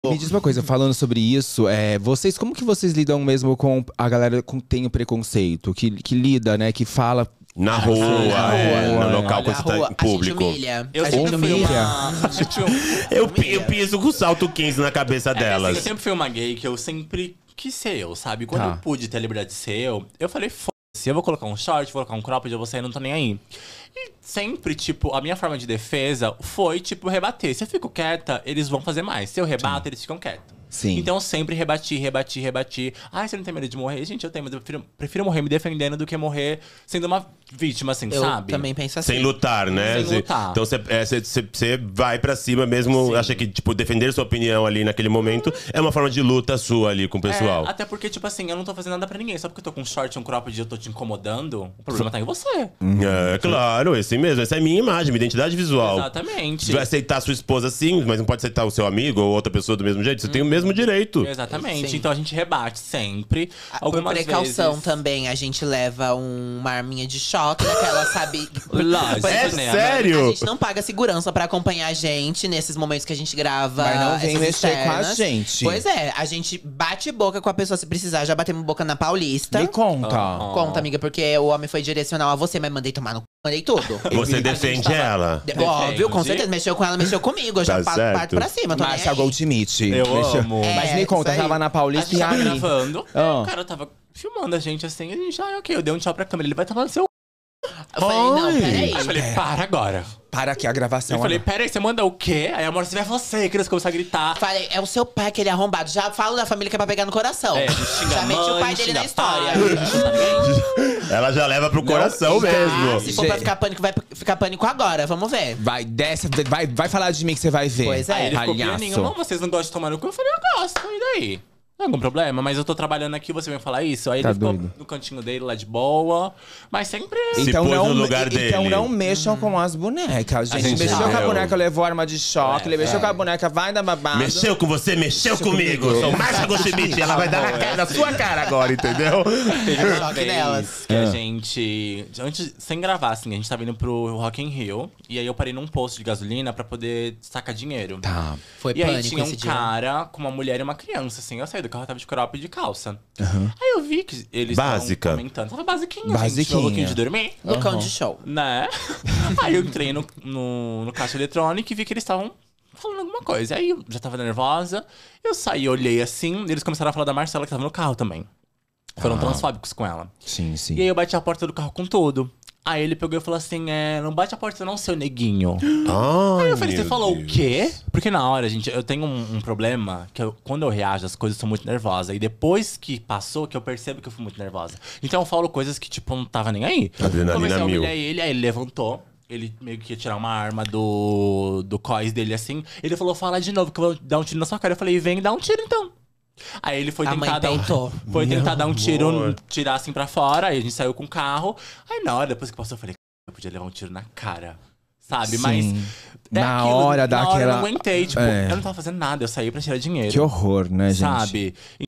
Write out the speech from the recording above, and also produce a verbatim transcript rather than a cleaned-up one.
Me diz uma coisa, falando sobre isso, é, vocês, como que vocês lidam mesmo com a galera que tem o preconceito? Que, que lida, né? Que fala… Na rua, Na é, rua, no é. local que Na você tá rua, em público. A gente humilha. Eu a sempre gente fui humilha. uma… A gente humilha. Eu, pi- eu piso com salto quinze na cabeça É que, assim, delas. eu sempre fui uma gay que eu sempre quis ser eu, sabe? Quando Tá. eu pude ter a liberdade de ser eu, eu falei, foda-se, eu vou colocar um short, vou colocar um cropped, eu vou sair, não tô nem aí. E sempre, tipo, a minha forma de defesa foi, tipo, rebater. Se eu fico quieta, eles vão fazer mais. Se eu rebato, eles ficam quietos. Sim. Então eu sempre rebati, rebati, rebati. Ai, você não tem medo de morrer? Gente, eu tenho, mas eu prefiro, prefiro morrer me defendendo do que morrer sendo uma vítima, assim, Eu sabe? também penso assim. Sem lutar, né? Sem Cê- lutar. Então você é, cê- cê- cê vai pra cima mesmo, Sim. acha que, tipo, defender sua opinião ali naquele momento é uma forma de luta sua ali com o pessoal. É, até porque, tipo assim, eu não tô fazendo nada pra ninguém. Só porque eu tô com um short e um cropped e eu tô te incomodando, o problema tá em você. É, claro, esse mesmo. Essa é a minha imagem, minha identidade visual. Exatamente. Você vai aceitar a sua esposa sim, mas não pode aceitar o seu amigo ou outra pessoa do mesmo jeito. Você tem o mesmo direito. Exatamente. Sim. Então a gente rebate sempre. Ah, Por Algumas precaução vezes… também, a gente leva um- uma arminha de choque, daquela, sabe? Lógico, É né? sério? A gente não paga segurança pra acompanhar a gente nesses momentos que a gente grava. Mas não vem essas mexer com a externas. gente. Pois é, a gente bate boca com a pessoa se precisar. Já batemos boca na Paulista. Me conta. Ah. Conta, amiga, porque o homem foi direcional a você, mas mandei tomar no c, mandei tudo. Você A defende gente tava- ela. De- Óbvio, com Defende. certeza. Mexeu com ela, mexeu comigo. Eu já Tá pa- certo. parto pra cima. Tô nem Márcia aí. Goldschmidt. Eu Mexeu- amo. Mas É, me conta, isso aí. tava na A Paulista gente e tava aí… gravando, Ah. o cara tava filmando a gente assim, e a gente, ah, ok, eu dei um tchau pra câmera, ele vai tomar no seu… Eu falei, não, Ai. peraí. Aí eu falei, para agora. Para aqui a gravação. Eu falei, Ana. pera aí, você manda o quê? Aí a amor, se tiver você, que eles começaram a gritar. Falei, é o seu pai, aquele arrombado. Já falo da família que é pra pegar no coração. É, a gente xinga Já a meti o mãe, pai dele xinga na história. pai, a gente não tá nem aí. Ela já leva pro coração então, mesmo. Ah, se for pra ficar pânico, vai ficar pânico agora. Vamos ver. Vai, desce, vai, vai falar de mim que você vai ver. Pois é. Aí ele ficou palhaço. pianinho, não, vocês não gostam de tomar no cu? Eu falei, eu gosto, e daí? Não tem algum problema, mas eu tô trabalhando aqui, você vem falar isso? Aí Tá ele ficou doido. no cantinho dele lá de boa, mas sempre… Se Então pôs não, no lugar então dele. não mexam com as bonecas, gente. gente Mexeu com a não. boneca, levou arma de choque. É, ele mexeu é. com a boneca, vai dar babado. Mexeu com você, mexeu comigo. comigo. Sou Márcia Goldschmidt, ela vai dar na, cara, na sua cara agora, entendeu? Teve uma Choque vez nelas. que a Ah. gente… Antes, sem gravar, assim, a gente tava indo pro Rock in Rio. E aí eu parei num posto de gasolina pra poder sacar dinheiro. Tá. Foi E aí pânico tinha um esse dia. cara com uma mulher e uma criança, assim. Eu saí do carro, tava de crop e de calça. Aí eu vi que eles Básica. estavam comentando. Tava basiquinho, gente. Basiquinha. Um pouquinho de dormir. Lucão Aham. de show. Né? Aí eu entrei no, no, no caixa eletrônico e vi que eles estavam falando alguma coisa. Aí eu já tava nervosa. Eu saí, olhei assim. E eles começaram a falar da Marcela, que tava no carro também. Foram Ah. transfóbicos com ela. Sim, sim. E aí eu bati a porta do carro com tudo. Aí ele pegou e falou assim, é, não bate a porta não, seu neguinho. Ai, Aí eu falei, você meu falou Deus. o quê? Porque na hora, gente, eu tenho um, um problema que eu- quando eu reajo, as coisas são muito nervosas. E depois que passou, que eu percebo que eu fui muito nervosa. Então eu falo coisas que, tipo, não tava nem aí. Adrenalina Comecei a mil. humilhar ele, aí ele levantou. Ele meio que ia tirar uma arma do, do cós dele, assim. Ele falou, fala de novo, que eu vou dar um tiro na sua cara. Eu falei, vem dar um tiro, então. Aí ele foi A tentar mãe dar um, peitou. foi tentar dar um tiro, amor. tirar assim pra fora. Aí a gente saiu com o carro. Aí na hora, depois que passou, eu falei, eu podia levar um tiro na cara. Sabe? Mas. Sim. é Na aquilo, hora na hora eu daquela- não aguentei. Tipo, É. eu não tava fazendo nada, eu saí pra tirar dinheiro. Que horror, né, gente? Sabe?